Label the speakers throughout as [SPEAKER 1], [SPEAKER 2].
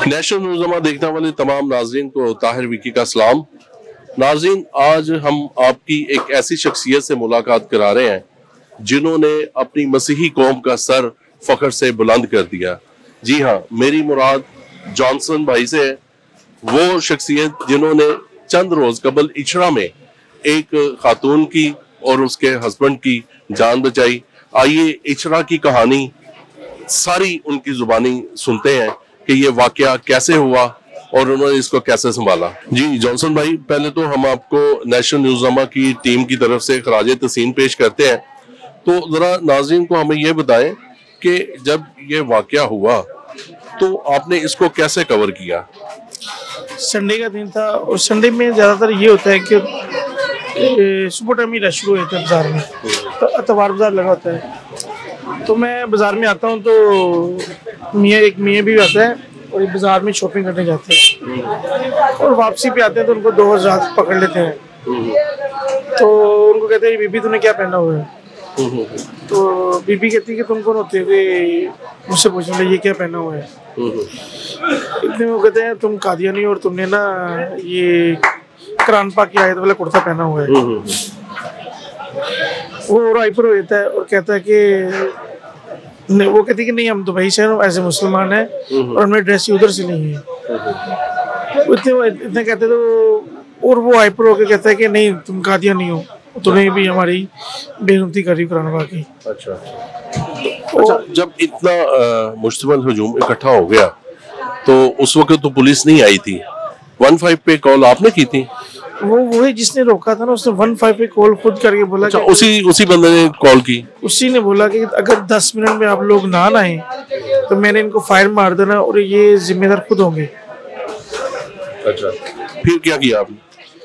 [SPEAKER 1] National news देखने वाले तमाम नाजरीन को ताहिर विकी का सलाम। नाजरीन, आज हम आपकी एक ऐसी शख्सियत से मुलाकात करा रहे हैं जिन्होंने अपनी मसीही कौम का सर फख्र से बुलंद कर दिया। जी हाँ, मेरी मुराद जॉनसन भाई से है। वो शख्सियत जिन्होंने चंद रोज कबल इचड़ा में एक खातून की और उसके हस्बैंड की जान बचाई। आइए इचड़ा की कहानी सारी उनकी जुबानी सुनते हैं कि ये वाकया कैसे हुआ और उन्होंने इसको कैसे संभाला। जी जॉनसन भाई, पहले तो हम आपको नेशनल न्यूज़नामा की टीम की तरफ से खराजे तहसीन पेश करते हैं। तो जरा नाज़रीन को हमें ये बताएं कि जब ये वाकया हुआ तो आपने इसको कैसे कवर किया?
[SPEAKER 2] संडे का दिन था और संडे में ज़्यादातर ये होता है कि सुबह टाइम ही रश शुरू होता है बाज़ार में, तो अतवार बाज़ार लगा होता है। तो मैं बाज़ार में आता हूँ तो एक मियाँ भी आता है और बाज़ार में शॉपिंग करने जाते हैं और वापसी पे आते हैं तो उनको 2 हज़ार पकड़ लेते हैं। तो उनको कहते हैं बीबी तूने क्या पहना हुआ है? तो बीबी कहती है कि तुम कौन होते हो कि मुझसे पूछने ये क्या पहना हुआ है? इतने वो कहते हैं तुम कादियानी और तुमने ना ये कुरान पाक की आयत वाला कुर्ता पहना हुआ है। वो राइपर हो जाता है और कहता है कि नहीं, वो कहती है कि नहीं हम दुबई से हैं, ऐसे मुसलमान हैं और हमने ड्रेस उधर से नहीं है। इतने कहते तो और वो हाइपर होकर कहता है कि नहीं तुम कादिया नहीं हो, तुम्हें भी हमारी बेइज्जती करी कुरान पाक की।
[SPEAKER 1] अच्छा, जब इतना मुश्तमिल हुजूम इकट्ठा हो गया तो उस वक्त तो पुलिस नहीं आई थी। 15 पे कॉल आपने की थी?
[SPEAKER 2] वो वही जिसने रोका था ना, उसने 15 पे कॉल खुद करके बोला।
[SPEAKER 1] अच्छा, उसी बंदे ने कॉल की?
[SPEAKER 2] उसी ने बोला कि अगर 10 मिनट में आप लोग ना आए तो मैंने इनको फायर मार देना और ये जिम्मेदार खुद होंगे।
[SPEAKER 1] अच्छा, फिर क्या किया आपने?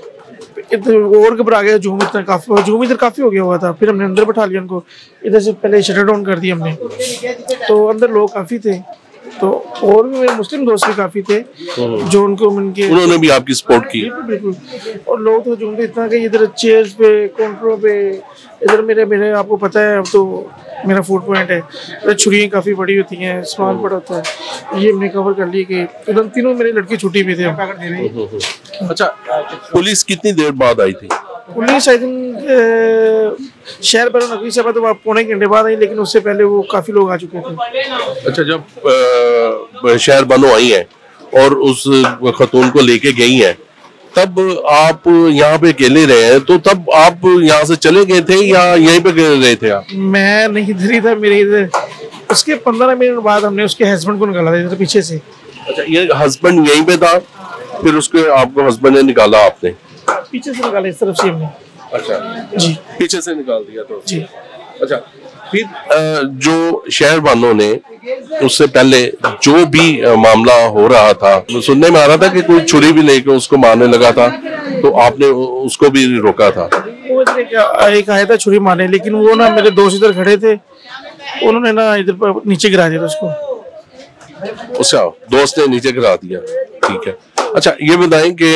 [SPEAKER 2] और घबरा गया, हजूम इधर काफी हो गया हुआ था। फिर हमने अंदर बैठा लिया उनको, इधर से पहले शटर डाउन कर दिया हमने। तो अंदर लोग काफी थे, तो और भी मेरे मुस्लिम दोस्त भी काफी थे जो उन्होंने भी आपकी सपोर्ट की। बिल्कुल। और लोग तो हजूम इतना कि इधर चेयर्स पे, काउंटरों पे, इधर मेरे आपको पता है अब तो मेरा फूड पॉइंट है, छुरियाँ काफ़ी बड़ी होती हैं, सामान बड़ा होता है, ये हमने कवर कर लिया कि उधर तीनों मेरे लड़की छुट्टी भी थे।
[SPEAKER 1] अच्छा, पुलिस कितनी देर बाद आई थी?
[SPEAKER 2] पुलिस आई थिंक शहर पर नकवी सभा तो पौने घंटे बाद आई, लेकिन उससे पहले वो काफ़ी लोग आ चुके थे।
[SPEAKER 1] अच्छा, जब शहर बनो आई है और उस खतून को लेके गई हैं, तब आप यहाँ पे अकेले रहे हैं, तो तब आप यहाँ से चले गए थे या यहीं पे गए थे आप?
[SPEAKER 2] मैं नहीं इधर ही था, मेरे इधर उसके 15 मिनट बाद हमने उसके हस्बैंड को निकाला था इधर पीछे से।
[SPEAKER 1] अच्छा, ये हस्बैंड यहीं पे था, फिर उसके आपको हस्बैंड ने निकाला? आपने
[SPEAKER 2] पीछे से निकाला, इस तरफ से हमने।
[SPEAKER 1] अच्छा
[SPEAKER 2] जी,
[SPEAKER 1] पीछे से निकाल दिया तो
[SPEAKER 2] जी।
[SPEAKER 1] अच्छा, फिर जो शहर वालों ने उससे पहले जो भी मामला हो रहा था, सुनने में आ रहा था कि कोई छुरी भी लेकर उसको मारने लगा था, तो आपने उसको भी रोका था?
[SPEAKER 2] वो एक आया था छुरी मारने, लेकिन वो ना मेरे दोस्त इधर खड़े थे, उन्होंने ना इधर नीचे गिरा दिया उसको।
[SPEAKER 1] अच्छा, दोस्त ने नीचे गिरा दिया, ठीक है। अच्छा, ये बताएं कि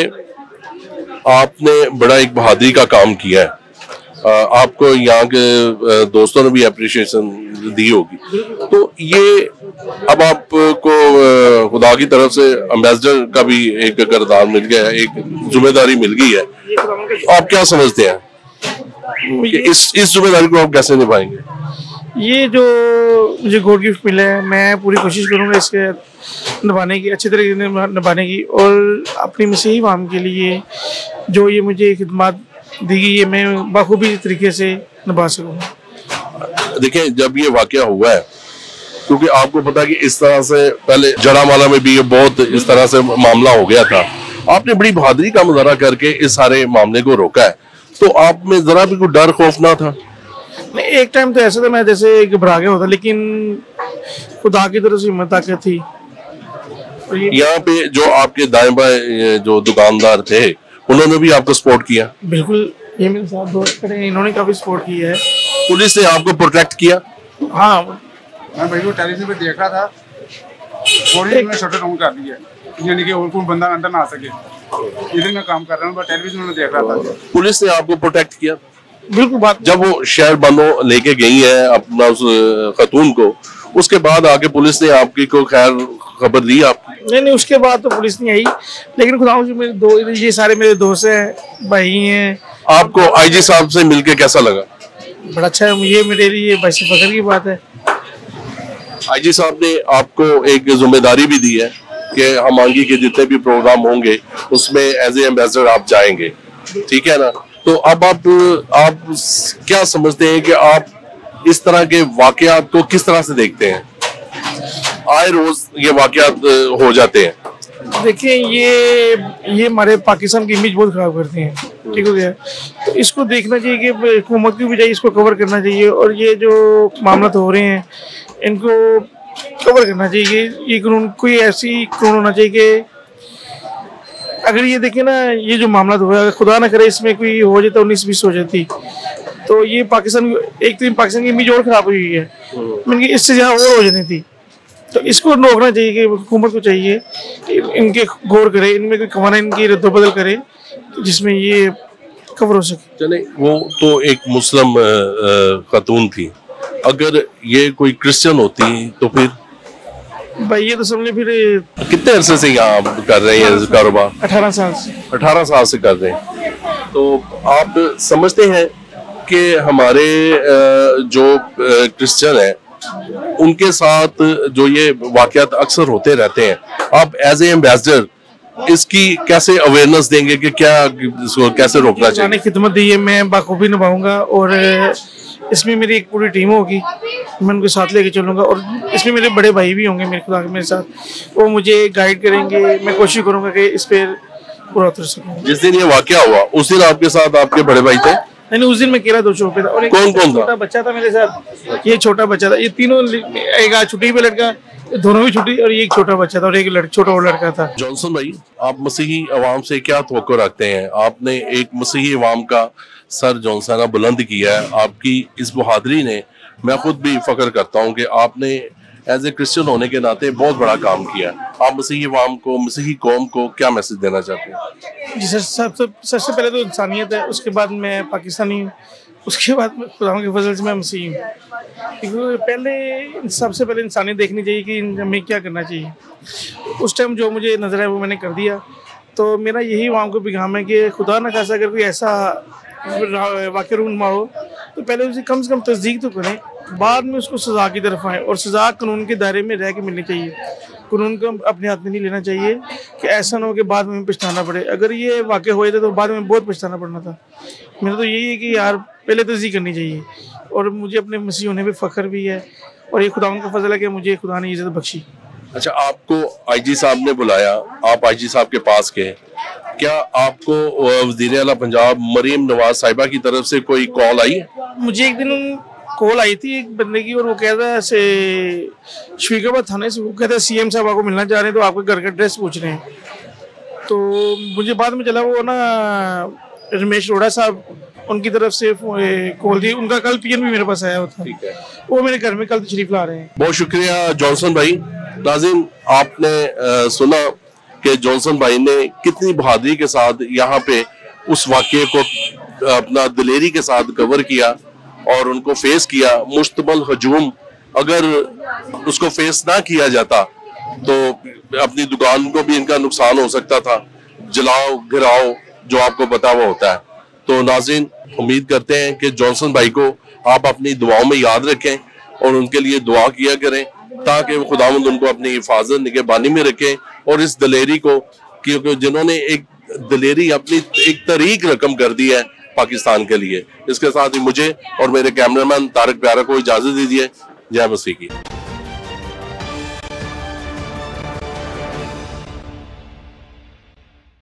[SPEAKER 1] आपने बड़ा एक बहादुरी का काम किया है, आपको यहाँ के दोस्तों ने भी अप्रिशिएशन दी होगी, तो ये अब आपको खुदा की तरफ से एम्बेसडर का भी एक किरदार मिल गया है, एक जिम्मेदारी मिल गई है। आप क्या समझते हैं कि इस जिम्मेदारी को आप कैसे निभाएंगे?
[SPEAKER 2] ये जो मुझे गॉड गिफ्ट मिला है, मैं पूरी कोशिश करूँगा इसके निभाने की, अच्छे तरीके से निभाने की, और अपनी मसीही वाम के लिए जो ये मुझे खिदमत दी गई है मैं बखूबी तरीके से निभा सकूँगा।
[SPEAKER 1] देखिए, जब ये वाकया हुआ है, क्योंकि आपको पता है कि इस तरह से पहले जड़ामाला में भी ये बहुत इस तरह से मामला हो गया था, आपने बड़ी बहादुरी का मुजाहरा करके इस सारे मामले को रोका है, तो आप में जरा भी कोई डर खौफ ना था?
[SPEAKER 2] नहीं, एक टाइम तो ऐसा था मैं जैसे घबरा गया होता, लेकिन खुदा की तरफ से हिम्मत ताकत थी।
[SPEAKER 1] यहाँ पे जो आपके दाएं बाएं जो दुकानदार थे, उन्होंने भी आपको सपोर्ट किया?
[SPEAKER 2] बिल्कुल, ये मेरे साथ दोस्त खड़े हैं, इन्होंने काफी सपोर्ट किया है।
[SPEAKER 1] पुलिस ने आपको प्रोटेक्ट किया?
[SPEAKER 2] हाँ,
[SPEAKER 3] मैं भाई को टेलीविजन पे देख रहा था, थोड़ी मैं शटर डाउन कर दिया, यानी कि और कोई बंदा अंदर ना आ सके। इधर मैं काम कर रहा हूँ, टेलीविजन में देख रहा था।
[SPEAKER 1] पुलिस ने आपको प्रोटेक्ट किया?
[SPEAKER 2] बिल्कुल। बात
[SPEAKER 1] जब वो शहर बनो लेके गई है अपना उस खतून को, उसके बाद आके पुलिस ने आपकी को खैर खबर दी आपने?
[SPEAKER 2] नहीं, उसके बाद तो पुलिस नहीं आई, लेकिन खुदा मेरे ये सारे मेरे दोस्त हैं, भाई हैं।
[SPEAKER 1] आपको आईजी साहब से मिलके कैसा लगा?
[SPEAKER 2] बड़ा अच्छा है, ये मेरे लिए बस फख्र की बात है।
[SPEAKER 1] आईजी साहब ने आपको एक जिम्मेदारी भी दी है कि हमांगी के जितने भी प्रोग्राम होंगे उसमें एज ए एम्बेसडर आप जाएंगे, ठीक है ना? तो अब आप क्या समझते हैं कि आप इस तरह के वाकयात को किस तरह से देखते हैं? आए रोज ये वाकयात हो जाते हैं।
[SPEAKER 2] देखिए, ये हमारे पाकिस्तान की इमेज बहुत खराब करती हैं, ठीक हो गया। तो इसको देखना चाहिए कि हुकूमत की बजाय इसको कवर करना चाहिए, और ये जो मामला हो रहे हैं इनको कवर करना चाहिए। ये कानून, कोई ऐसी कानून होना चाहिए कि अगर ये देखें ना, ये जो मामला हुआ है, खुदा ना करे इसमें कोई हो जाता, 19-20 हो जाती, तो ये पाकिस्तान, एक तो पाकिस्तान की इमेज और खराब हुई है, मतलब इससे ज़्यादा और हो जानी थी। तो इसको रोकना चाहिए कि हुकूमत को चाहिए कि इनके गौर करे, इनमें कोई कवानीन की रद्दबदल करे जिसमें ये कवर हो सके।
[SPEAKER 1] चले, वो तो एक मुस्लिम खातून थी, अगर ये कोई क्रिश्चियन होती तो फिर?
[SPEAKER 2] भाई ये तो समझ, फिर
[SPEAKER 1] कितने अरसे से यहाँ कर रहे हैं कारोबार?
[SPEAKER 2] 18 साल से।
[SPEAKER 1] 18 साल से कर रहे हैं। तो आप समझते हैं कि हमारे जो क्रिश्चियन है उनके साथ जो ये वाकयात अक्सर होते रहते हैं, आप एज ए एम्बेसडर इसकी कैसे अवेयरनेस देंगे कि क्या इसको कैसे रोकना चाहिए?
[SPEAKER 2] खिदमत दी है, मैं बाखूबी निभाऊंगा, और इसमें मेरी एक पूरी टीम होगी, मैं उनके साथ लेके चलूंगा, और इसमें मेरे बड़े भाई भी होंगे मेरे साथ, वो मुझे गाइड करेंगे। मैं कोशिश करूंगा कि इस पर पूरा उतर सकूं।
[SPEAKER 1] जिस दिन ये वाकया हुआ उस दिन आपके साथ आपके बड़े भाई थे?
[SPEAKER 2] नहीं, उस दिन मैं अकेला 2 शो पे था, और एक
[SPEAKER 1] कौन
[SPEAKER 2] छोटा बच्चा था मेरे साथ। ये छोटा बच्चा था, ये तीनों, एक आज छुट्टी पे लड़का, दोनों भी छुट्टी, और ये एक छोटा बच्चा था और एक छोटा और लड़का था।
[SPEAKER 1] जॉनसन भाई, आप मसीही अवाम से क्या तवक्को रखते हैं? आपने एक मसीही अवाम का सर जॉनसना बुलंद किया है। आपकी इस बहादुरी ने, मैं खुद भी फख्र करता हूँ कि आपने एज ए क्रिश्चियन होने के नाते बहुत बड़ा काम किया। आप मसीही अवाम को, मसीही कौम को क्या मैसेज देना चाहते हैं?
[SPEAKER 2] जी सर, सबसे पहले तो इंसानियत है, उसके बाद मैं पाकिस्तानी हूँ, उसके बाद खुदा के फजल से मैं मसीही हूँ। सबसे पहले इंसानियत देखनी चाहिए कि हमें क्या करना चाहिए। उस टाइम जो मुझे नजर आया वो मैंने कर दिया। तो मेरा यही अवाम को पैगाम है कि खुदा न खासा अगर कोई ऐसा वाक़या रूनमा हो तो पहले उसे कम से कम तस्दीक तो करें, बाद में उसको सज़ा की तरफ आएँ, और सज़ा कानून के दायरे में रह के मिलनी चाहिए। कानून को अपने हाथ में नहीं लेना चाहिए कि ऐसा ना हो कि बाद में पछताना पड़े। अगर ये वाक़या हो जाता तो बाद में बहुत पछताना पड़ना था। मेरा तो यही है कि यार पहले तस्दीक करनी चाहिए, और मुझे अपने मसीह होने पे फ़ख्र भी है, और ये खुदा का फजल है कि मुझे खुदा ने इज़्ज़त बख्शी।
[SPEAKER 1] अच्छा, आपको आईजी साहब ने बुलाया, आप आईजी साहब के पास गए, क्या आपको वज़ीर आला पंजाब मरीम नवाज साहिबा की तरफ से कोई कॉल आई?
[SPEAKER 2] मुझे एक दिन कॉल आई थी एक बंदे की, और वो कहता है शफीकाबाद थाने से, वो कहता है सीएम साहब आपको मिलना चाह रहे हैं, तो आपके घर का एड्रेस पूछ रहे हैं। तो मुझे बाद में चला वो ना रमेश रोड़ा साहब, उनकी तरफ से कॉल दी। उनका कल पीएन भी मेरे पास आया था, वो मेरे घर में कल तशरीफ ला रहे हैं।
[SPEAKER 1] बहुत शुक्रिया जॉनसन भाई। नाज़रीन, आपने सुना कि जॉनसन भाई ने कितनी बहादुरी के साथ यहाँ पे उस वाक़ये को अपना दिलेरी के साथ कवर किया और उनको फेस किया। मुश्तमल हजूम अगर उसको फेस ना किया जाता तो अपनी दुकान को भी इनका नुकसान हो सकता था। जलाओ घिराओ जो आपको पता वो होता है। तो नाज़रीन, उम्मीद करते हैं कि जॉनसन भाई को आप अपनी दुआओं में याद रखें और उनके लिए दुआ किया करें ताकि खुदावंद उनको अपनी हिफाजत निगहबानी में रखें। और इस दलेरी को, क्योंकि जिन्होंने एक दलेरी अपनी एक तरीक रकम कर दी है पाकिस्तान के लिए। इसके साथ ही मुझे और मेरे कैमरामैन तारक प्यारा को इजाजत दीजिए। जय मसीह की।